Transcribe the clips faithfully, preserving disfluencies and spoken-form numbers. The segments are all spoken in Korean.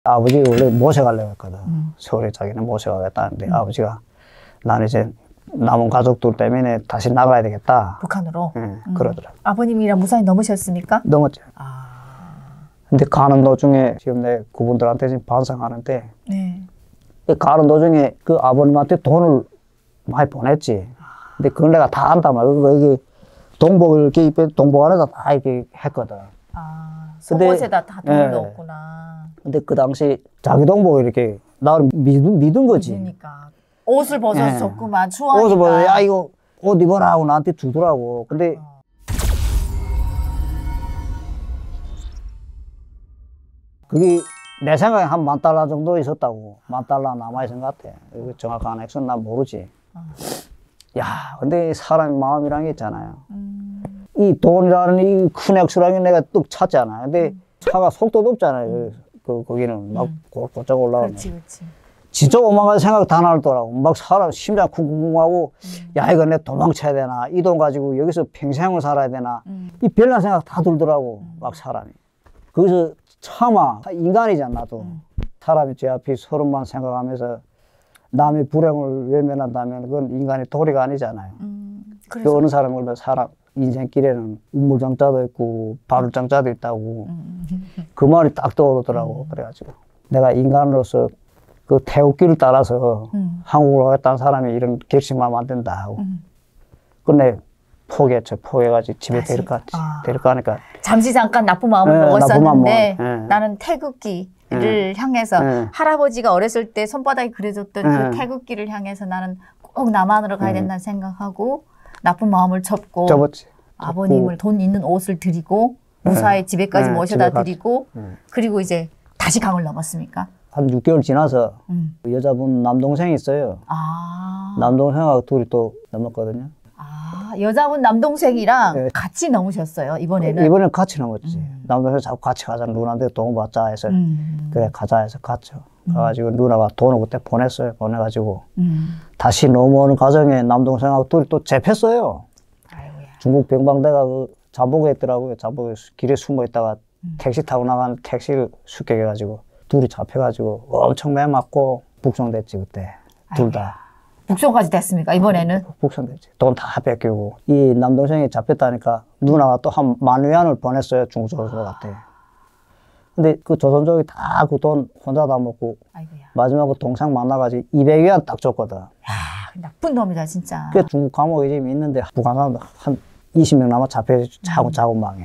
아버지 원래 모셔가려고 했거든. 음. 서울에 자기는 모셔가겠다는데 음. 아버지가 나는 이제 남은 가족들 때문에 다시 나가야 되겠다. 북한으로? 네, 음. 그러더라고. 아버님이랑 무사히 넘으셨습니까? 넘었죠. 아. 근데 가는 도중에 지금 내 그분들한테 지금 반성하는데 네. 가는 도중에 그 아버님한테 돈을 많이 보냈지. 근데 그걸 내가 다 안단 말이야. 그거 이게 동복을 이렇게 입에 동복 안에다 다 이렇게 했거든. 아, 속옷에다 다 돈을 네. 넣었구나. 근데 그 당시 자기 동복을 이렇게 나를 믿은, 믿은 거지. 믿으니까. 옷을 벗어서 네. 줬구만, 추하니까. 옷을 벗어, 야, 이거 옷 입어라 하고 나한테 주더라고. 근데 어. 그게 내 생각에 한 만 달러 정도 있었다고. 만 달러 남아있은 것 같아. 이거 정확한 액수는 난 모르지. 어. 야, 근데 사람의 마음이란 게 있잖아요. 음. 이 돈이라는 이 큰 액수라는 게 내가 뚝 찼잖아. 근데 음. 차가 속도도 없잖아요. 음. 그, 거기는 막 음. 곧장 올라오면. 그렇지, 그렇지. 진짜 오만 가지 생각 다 나더라고. 막 사람 심장 쿵쿵쿵하고, 음. 야, 이거 내 도망쳐야 되나? 이 돈 가지고 여기서 평생을 살아야 되나? 음. 이 별난 생각 다 들더라고. 음. 막 사람이. 거기서 차마 인간이잖아, 나도. 음. 사람이 제 앞에 서로만 생각하면서 남의 불행을 외면한다면 그건 인간의 도리가 아니잖아요. 음. 그 그래서. 어느 사람은 사람 인생길에는 우물장자도 있고 바울장자도 있다고. 음. 그 말이 딱 떠오르더라고. 음. 그래가지고 내가 인간으로서 그 태극기를 따라서 음. 한국으로 가겠다는 사람이 이런 결심하면 안 된다 하고. 음. 근데 포기했죠. 포기해가지고 집에 다시? 데리고 갔지. 아. 데리고 가니까. 잠시 잠깐 나쁜 마음을 네, 먹었었는데 나쁜 마음, 네. 나는 태극기를 향해서 네. 할아버지가 어렸을 때 손바닥에 그려줬던 네. 그 태극기를 향해서 나는 꼭 남한으로 가야 네. 된다는 생각하고 나쁜 마음을 접고 접었지. 아버님을 돈 있는 옷을 드리고 무사히 집에까지 네, 모셔다 집에 드리고 네. 그리고 이제 다시 강을 넘었습니까? 한 육 개월 지나서 음. 여자분 남동생이 있어요. 아, 남동생하고 둘이 또 넘었거든요. 아 여자분 남동생이랑 네. 같이 넘으셨어요 이번에는? 이번엔 같이 넘었지. 음. 남동생 자꾸 같이 가자. 누나한테 돈 받자 해서. 음. 그래, 가자 해서 갔죠. 음. 가가지고 누나가 돈을 그때 보냈어요. 보내가지고. 음. 다시 넘어오는 과정에 남동생하고 둘이 또 잡혔어요. 아이고야. 중국 병방대가 그 잠복에 있더라고요. 잠복에 길에 숨어 있다가 음. 택시 타고 나가는 택시를 습격해가지고 둘이 잡혀가지고 엄청 매 맞고 북송됐지 그때. 둘 다. 북송까지 됐습니까 이번에는? 북송됐지. 돈 다 뺏기고. 이 남동생이 잡혔다니까 누나가 또 한 만 위안을 보냈어요. 중국 조선족한테. 근데 그 조선족이 다 그 돈 혼자 다 먹고 아이고야. 마지막으로 동생 만나가지고 이백 위안 딱 줬거든. 야, 나쁜 놈이다 진짜. 그 중국 감옥에 지금 있는데 북한 사람들 한 이십 명 남아 잡혀 자고 자고 망해.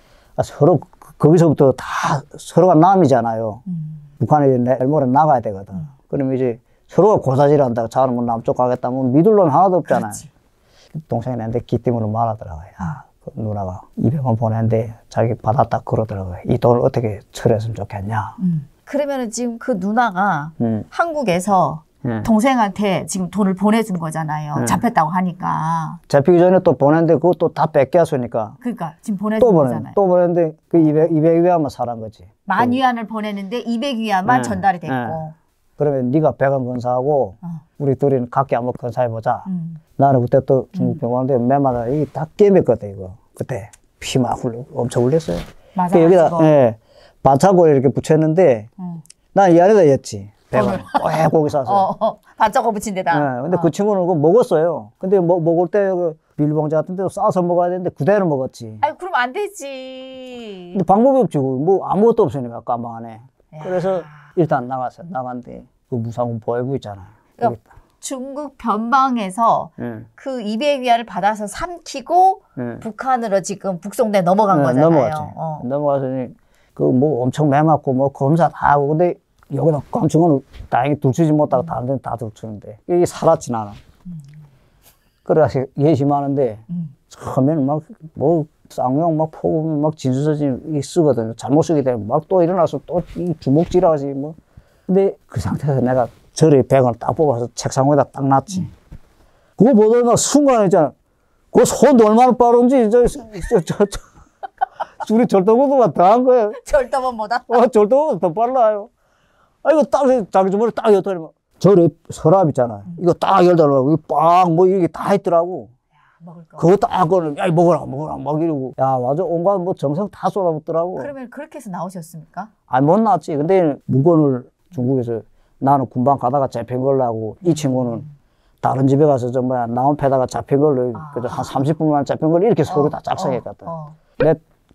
서로 그- 거기서부터 다 서로가 남이잖아요. 음. 북한이 내일 모레 나가야 되거든. 음. 그러면 이제 서로가 고사질한다고 자는 뭐 남쪽 가겠다 뭐 믿을 놈 하나도 없잖아요. 그렇지. 동생이 내한테 기쁨으로 말하더라고요. 야, 그 누나가 이백 원 보냈는데 자기 받았다 그러더라고요. 이 돈을 어떻게 처리했으면 좋겠냐. 음. 그러면은 지금 그 누나가 음. 한국에서 음. 동생한테 지금 돈을 보내준 거잖아요. 음. 잡혔다고 하니까. 잡히기 전에 또 보냈는데 그것도 다 뺏겼으니까 그러니까 지금 보내준 또 보내 거잖아요. 또 보냈는데 그 이백, 이백 위안만 사란 거지. 만 또. 위안을 보내는데 이백 위안만 네, 전달이 됐고. 네. 그러면 네가 백 원 건사하고 어. 우리 둘이는 각기 한번 건사해보자. 음. 나는 그때 또 중국 병원인데 매마다 이게 다 깨맸거든 이거. 그때 피 막 흘려 엄청 흘렸어요. 맞아. 그 여기다 가지고. 예, 반창고를 이렇게 붙였는데 음. 난 이 안에다 였지. 백 원. 돈을. 왜 고기 사서. 어, 어. 반짝거 붙인 데다. 예, 근데 어. 그 친구는 그거 먹었어요. 근데 뭐, 먹을 때 그 비닐봉지 같은 데도 싸서 먹어야 되는데 그대로 먹었지. 아이 그럼 안 되지. 근데 방법이 없지. 뭐 아무것도 없으니까 까방 안에. 야. 그래서 일단 나갔어. 나갔는데 그 무상군 보호부 있잖아요. 야. 여기 있다. 중국 변방에서 예, 그 이백 위안을 받아서 삼키고 예. 북한으로 지금 북송돼 넘어간 네, 거잖아요. 넘어갔지. 어. 넘어가서 그 뭐 엄청 매 맞고 뭐 검사 다 하고 근데 여기다 깜충은 다행히 둘치지 못하고 음. 다른 데는 다 둘치는데 이게 살았지 나는. 음. 그래서 예심하는데 음. 처음에는 막 뭐 쌍용 막 포고 막 진수서진 쓰거든요. 잘못 쓰게 되면 막 또 일어나서 또 이 주먹질하지 뭐. 근데 그 상태에서 내가 저리 백 원을 딱 뽑아서 책상 위에다 딱 놨지. 음. 그거 보다가 순간에 있잖아. 그 손도 얼마나 빠른지 저 저 저 저 우리 절도구도가 더 한 거예요. 절도범보다. 어, 절도구도 더 빨라요. 아 이거 딱 자기 주머니 딱 열더니 저리 서랍 있잖아요. 이거 딱 열더라고. 이거 빵 뭐 이게 다 있더라고. 먹을 거. 그거 딱 꺼내, 야, 먹어라, 먹어라, 막 이러고. 야, 완전 온갖 뭐 정성 다 쏟아붓더라고. 그러면 그렇게 해서 나오셨습니까? 아니, 못 나왔지. 근데 물건을 중국에서 나는 군방 가다가 잡힌 걸로 하고, 이 친구는 다른 집에 가서 저 뭐야, 나온 패다가 잡힌 걸로, 아. 그저 한 삼십 분 만에 잡힌 걸로 이렇게 소리 어, 다 짝사했거든. 어, 어. 내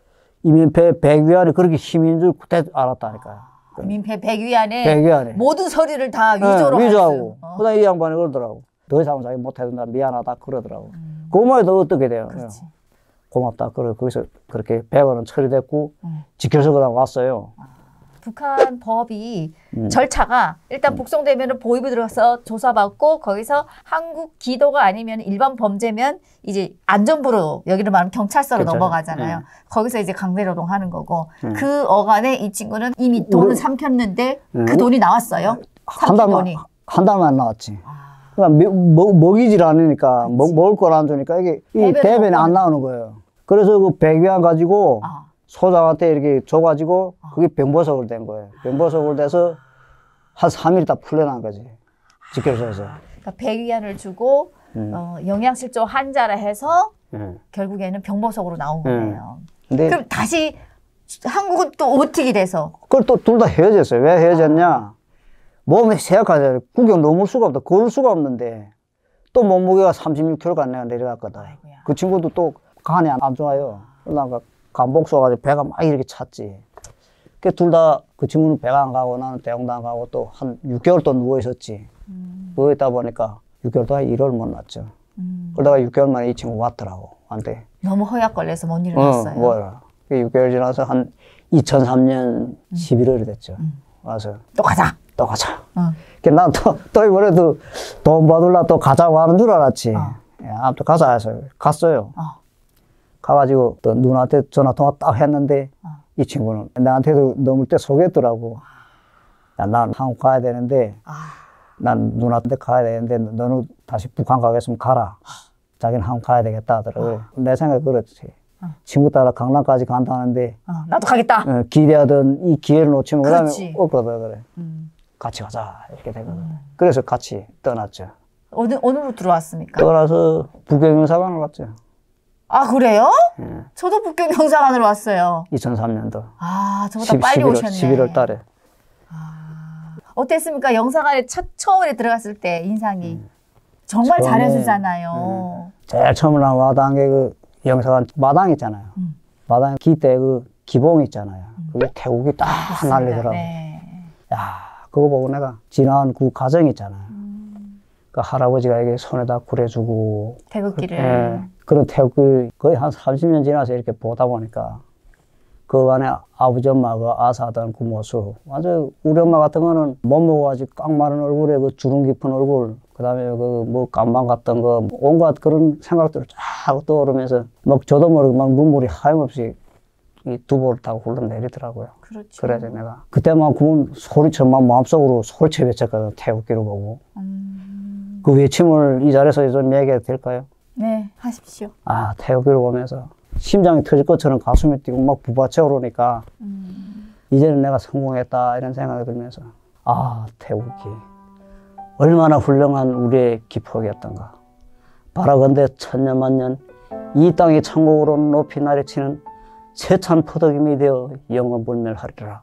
이민폐 백위안이 그렇게 힘인 줄 그때 알았다니까. 민폐 백위안에 백위안에. 모든 서류를 다 네, 위조로 위조하고. 했어요. 어. 그다음 이 양반이 그러더라고. 더 이상 자기 못해준다, 미안하다, 그러더라고. 음. 그 말이 더 어떻게 돼요? 그렇지. 고맙다. 그래, 거기서 그렇게 백 원은 처리됐고, 음. 지켜서 그다음 왔어요. 북한 법이 음. 절차가 일단 복송되면 보위부 들어가서 조사받고 거기서 한국 기도가 아니면 일반 범죄면 이제 안전부로 여기로 말하면 경찰서로 경찰. 넘어가잖아요. 네. 거기서 이제 강제노동 하는 거고 네. 그 어간에 이 친구는 이미 돈을 우리- 삼켰는데 네. 그 돈이 나왔어요. 한 삼킨 달만, 돈이. 한 달만 나왔지. 아, 그러니까 먹, 먹이질 않으니까, 먹, 먹을 걸 안 주니까 이게 이 대변이 대변이 안 없거든. 나오는 거예요. 그래서 그 백위안 가지고 아. 소장한테 이렇게 줘가지고 그게 병보석을 된 거예요. 병보석을 돼서 한 삼 일 있다 풀려난 거지. 지켜줘서. 그러니까 백위안을 주고 음. 어, 영양실조 환자라 해서 예. 결국에는 병보석으로 나온 거예요. 근데 그럼 다시 한국은 또 어떻게 돼서? 그걸 또 둘 다 헤어졌어요. 왜 헤어졌냐? 몸이 세약하잖아요. 구경 넘을 수가 없다. 걸을 수가 없는데 또 몸무게가 삼십육 킬로그램가 내가 내려갔거든. 아이고야. 그 친구도 또 간이 안, 안 좋아요. 그러다가 간복 쏘가지고 배가 막 이렇게 찼지. 그 둘 다 그 친구는 배가 안 가고 나는 대공도 안 가고 또 한 육 개월 또 누워 있었지. 음. 누워 있다 보니까 육 개월 동안 일을 못 났죠. 음. 그러다가 육 개월 만에 이 친구 왔더라고. 한테. 너무 허약 걸려서 못 어, 일어났어요. 뭐야. 그 육 개월 지나서 한 이천삼 년 십일월이 됐죠. 음. 와서 또 가자. 또 가자. 어. 난 또, 또 이번에도 돈 받을라 또 가자고 하는 줄 알았지. 어. 예, 아무튼 가자 해서 갔어요. 어. 가가지고 또 누나한테 전화 통화 딱 했는데 어. 이 친구는 나한테도 넘을 때 속였더라고. 야, 난 한국 가야 되는데 아, 난 누나한테 가야 되는데 너는 다시 북한 가겠으면 가라. 자기는 한국 가야 되겠다 하더라고요. 내 생각에 그렇지. 어. 친구 따라 강남까지 간다는데 어, 나도 가겠다. 어, 기대하던 이 기회를 놓치면 그다음에 그렇지. 없거든. 그래. 음. 같이 가자 이렇게 되거든. 그래서 같이 떠났죠. 어느 어느로 들어왔습니까? 떠나서 북경영사관을 갔죠. 아 그래요? 예. 저도 북경 영사관으로 왔어요. 이천삼 년도 아 저보다 빨리 오셨네. 십일월 달에. 어땠습니까? 영사관에 첫 처음에 들어갔을 때 인상이 정말 처음에, 잘해주잖아요. 제일 처음으로 난 와닿은 게 그 영사관 마당 있잖아요. 음. 마당 기대 그 기봉 있잖아요. 그게 태국이 딱 날리더라고. 네. 야, 그거 보고 내가 지난 그 과정 있잖아요. 음. 그 할아버지가 이게 손에다 구려주고 태극기를. 예, 그런 태극기 거의 한 삼십 년 지나서 이렇게 보다 보니까 그 안에 아버지 엄마가 아사하던 그 모습. 완전 우리 엄마 같은 거는 못 먹어가지고 깡 마른 얼굴에 그 주름 깊은 얼굴, 그 다음에 그 뭐 깜방 같던 거, 온갖 그런 생각들을 쫙 떠오르면서 막 저도 모르게 막 눈물이 하염없이 이 두보를 타고 흘러내리더라고요. 그렇죠. 그래서 내가 그때만큼은 소리쳐만 마음속으로 소리쳐 외쳤거든, 태극기를 보고. 음. 그 외침을 이 자리에서 좀 얘기해도 될까요? 네, 하십시오. 아, 태극기를 보면서 심장이 터질 것처럼 가슴이 뛰고 막 부딪혀 오르니까 음. 이제는 내가 성공했다 이런 생각이 들면서 아, 태극기 얼마나 훌륭한 우리의 기폭이었던가. 바라건대 천년만년 이 땅의 천국으로 높이 날이치는 세찬 포도김이 되어 영원불멸하리라.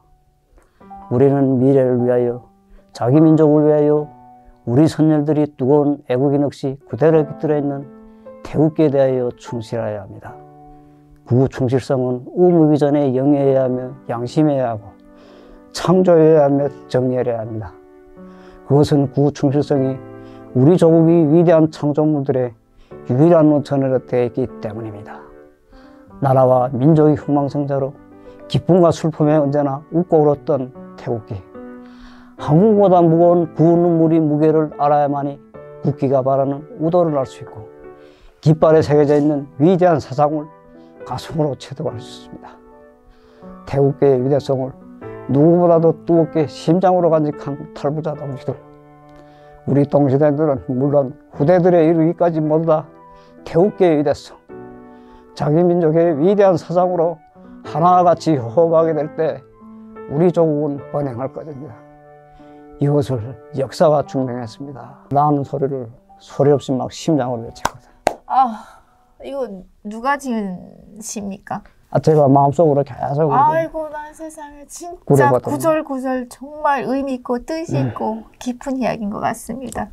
우리는 미래를 위하여 자기 민족을 위하여 우리 선열들이 뜨거운 애국인 없이 그대로 깃들어 있는 태극기에 대하여 충실하여야 합니다. 그 충실성은 의무기 전에 영해야 하며 양심해야 하고 창조해야 하며 정리해야 합니다. 그것은 그 충실성이 우리 조국이 위대한 창조물들의 유일한 원천으로 되어 있기 때문입니다. 나라와 민족의 흥망성쇠로 기쁨과 슬픔에 언제나 웃고 울었던 태극기. 한국보다 무거운 그 눈물이 무게를 알아야만이 국기가 바라는 우도를 알 수 있고 깃발에 새겨져 있는 위대한 사상을 가슴으로 체득할 수 있습니다. 태극기의 위대성을 누구보다도 뜨겁게 심장으로 간직한 탈부자 동지들, 우리 동시대들은 물론 후대들에 이르기까지 모두 다 태극기의 위대성, 자기 민족의 위대한 사상으로 하나같이 호흡하게 될 때 우리 조국은 번영할 것입니다. 이것을 역사가 증명했습니다. 라는 소리를 소리 없이 막 심장으로 외쳤거든. 아, 이거 누가 지은 시입니까? 아, 제가 마음속으로 계속. 아이고, 난 세상에 진짜 그래봤더니. 구절구절 정말 의미 있고 뜻이 있고 깊은 이야기인 것 같습니다.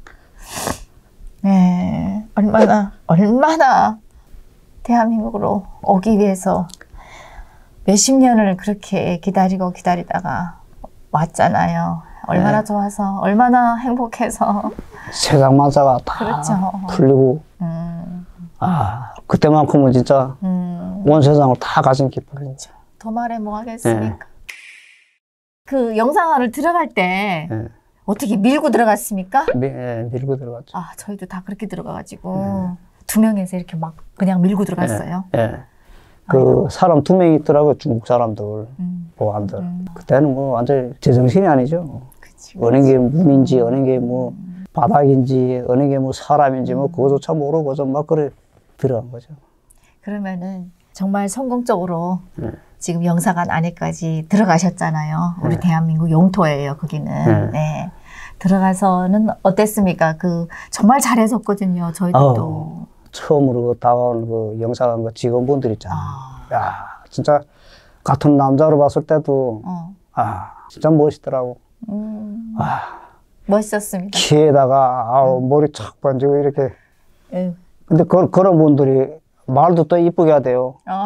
네, 얼마나, 얼마나 대한민국으로 오기 위해서 몇십 년을 그렇게 기다리고 기다리다가 왔잖아요. 얼마나 네. 좋아서, 얼마나 행복해서. 세상 만사가 다 그렇죠. 풀리고, 음, 아, 그때만큼은 진짜 음, 온 세상을 다 가진 기쁨이죠. 더 말해 뭐 하겠습니까? 그 영상을 들어갈 때 예. 어떻게 밀고 들어갔습니까? 미, 예, 밀고 들어갔죠. 아, 저희도 다 그렇게 들어가가지고 두 명에서 이렇게 막 그냥 밀고 들어갔어요. 예. 예. 그 사람 두 명 있더라고요. 중국 사람들, 음, 보안들. 음. 그때는 뭐 완전 제정신이 아니죠. 그치, 어느 게 문인지, 어느 게 뭐 음. 바닥인지, 어느 게 뭐 사람인지, 뭐 그거조차 모르고 좀 막 그래 들어간 거죠. 그러면은 정말 성공적으로 네. 지금 영사관 안에까지 들어가셨잖아요. 우리 네. 대한민국 영토예요, 거기는. 네. 네. 들어가서는 어땠습니까? 그 정말 잘해줬거든요, 저희들도. 처음으로 그 다가온 그 영사관 그 직원분들 있잖아요. 아, 야, 진짜 같은 남자로 봤을 때도 어, 아, 진짜 멋있더라고. 음, 아, 멋있었습니다. 키에다가 아우 머리 착 번지고 이렇게. 예. 근데 그, 그런 분들이 말도 또 이쁘게 하대요. 어.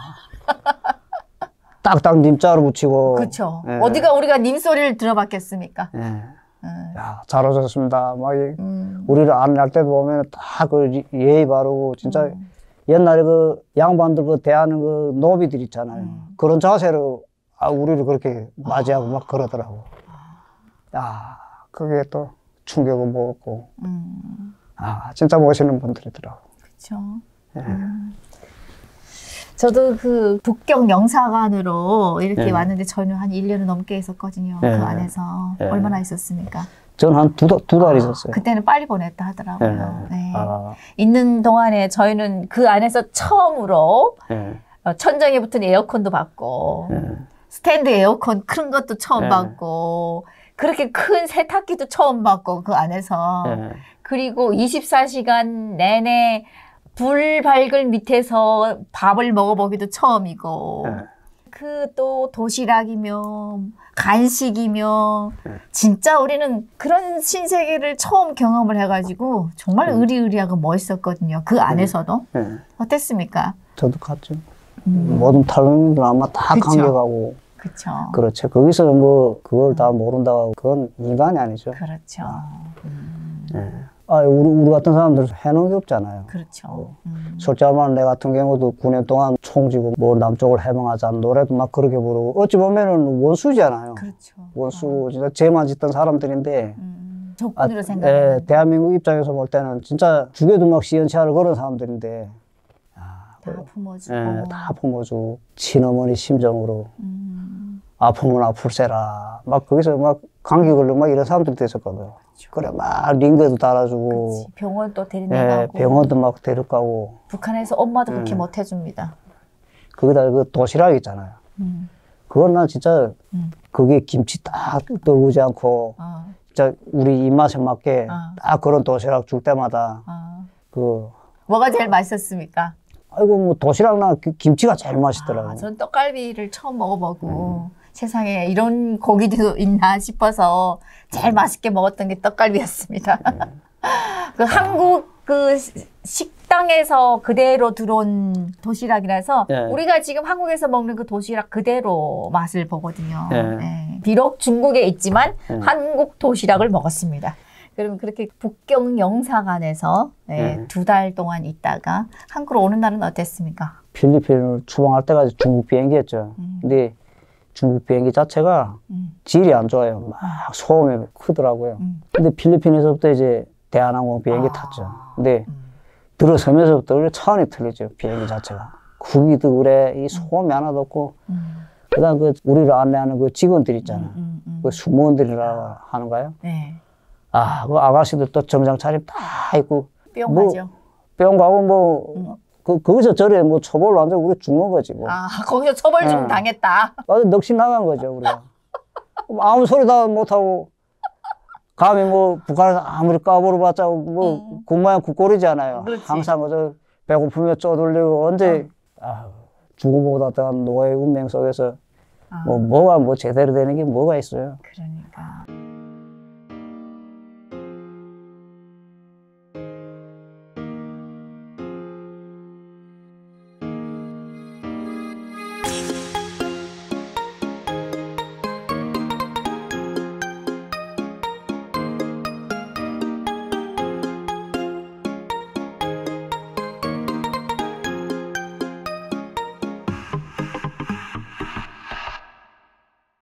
딱딱 님자로 붙이고. 그렇죠. 예. 어디가 우리가 님 소리를 들어봤겠습니까? 예. 음, 야, 잘 오셨습니다. 막 이- 음, 우리를 안내할 때도 보면 다 그 예의 바르고 진짜 음. 옛날에 그 양반들 그 대하는 그 노비들 있잖아요. 음. 그런 자세로 아, 우리를 그렇게 맞이하고 막 그러더라고. 야, 그게 또 충격을 먹었고. 음, 아, 진짜 멋있는 분들이더라고. 그렇죠. 예. 음. 저도 그 북경 영사관으로 이렇게 예. 왔는데 저는 한 일 년을 넘게 있었거든요. 예. 그 안에서. 예. 얼마나 있었습니까? 저는 한 두 달, 두 달 있었어요. 그때는 빨리 보냈다 예. 하더라고요. 네. 아, 있는 동안에 저희는 그 안에서 처음으로 예. 어, 천정에 붙은 에어컨도 받고 예. 스탠드 에어컨 큰 것도 처음 네. 받고 그렇게 큰 세탁기도 처음 받고 그 안에서 예. 그리고 이십사 시간 내내 불 밝을 밑에서 밥을 먹어보기도 처음이고 예. 그 또 도시락이며 간식이며 네. 진짜 우리는 그런 신세계를 처음 경험을 해가지고 정말 네. 의리의리하고 멋있었거든요. 그 안에서도. 예. 어땠습니까? 저도 갔죠. 음, 모든 탈북민들 아마 다 그쵸. 감격하고. 그렇죠. 그렇죠. 거기서 뭐 그걸 다 모른다고 그건 인간이 아니죠. 그렇죠. 음, 예. 아, 우리, 우리 같은 사람들 해놓은 게 없잖아요. 그렇죠. 음, 솔직히 말하면 내 같은 경우도 구 년 동안 총지고 뭐 남쪽을 해방하자는 노래도 막 그렇게 부르고 어찌 보면은 원수잖아요. 그렇죠. 원수 진짜 죄만 짓던 사람들인데 음, 아, 조건으로 예, 생각하면 대한민국 입장에서 볼 때는 진짜 죽여도 막 시원치아를 걸은 사람들인데 다 품어주고. 예, 다 품어주고 친어머니 심정으로 음, 아프면 아플세라 막 거기서 막 감기 걸리고 막 이런 사람들이 됐었거든. 그래 막 링거도 달아주고 그치. 병원 또 예, 데리내가고. 병원도 막 데려가고 북한에서 엄마도 그렇게 음. 못 해줍니다. 거기다 그 도시락 있잖아요. 음, 그건 난 진짜 음. 그게 김치 딱 떨구지 않고 어, 진짜 우리 입맛에 맞게 어. 딱 그런 도시락 줄 때마다 어. 그 뭐가 제일 맛있었습니까? 아이고 뭐 도시락나 그 김치가 제일 맛있더라고. 아, 전 떡갈비를 처음 먹어보고 세상에 이런 고기도 있나 싶어서 제일 맛있게 먹었던 게 떡갈비였습니다. 그 한국 그 시- 식당에서 그대로 들어온 도시락이라서 예. 우리가 지금 한국에서 먹는 그 도시락 그대로 맛을 보거든요. 예. 예. 비록 중국에 있지만 예. 한국 도시락을 먹었습니다. 그럼 그렇게 북경 영사관에서 예, 예. 두 달 동안 있다가 한국으로 오는 날은 어땠습니까? 필리핀을 추방할 때까지 중국 비행기였죠. 음. 근데 중국 비행기 자체가 음, 질이 안 좋아요. 막 소음이 크더라고요. 음. 근데 필리핀에서부터 이제 대한항공 비행기 아. 탔죠. 근데 음. 들어서면서부터 원래 차원이 틀리죠. 비행기 자체가. 구기도 그래. 이 소음이 하나도 없고. 음, 그다음 그 우리를 안내하는 그 직원들 있잖아요. 음, 음. 그 승무원들이라 하는가요? 네. 아, 그 아가씨들 또 정장 차림 다 입고 뿅 뭐, 하죠. 뿅 가고 뭐, 음. 그, 거기서 저래 뭐 처벌 완전 우리 죽는 거지 뭐. 아, 거기서 처벌 좀 예. 당했다. 완전 넋이 나간 거죠, 우리가. 아무 소리 다 못하고, 감히 뭐, 북한에서 아무리 까불어봤자 뭐, 음. 군마양 국골이잖아요. 그렇지. 항상 그 저 배고프며 쪼들리고 언제 아, 죽음보다 더한 노예의 운명 속에서 아, 뭐 뭐가 뭐 제대로 되는 게 뭐가 있어요. 그러니까.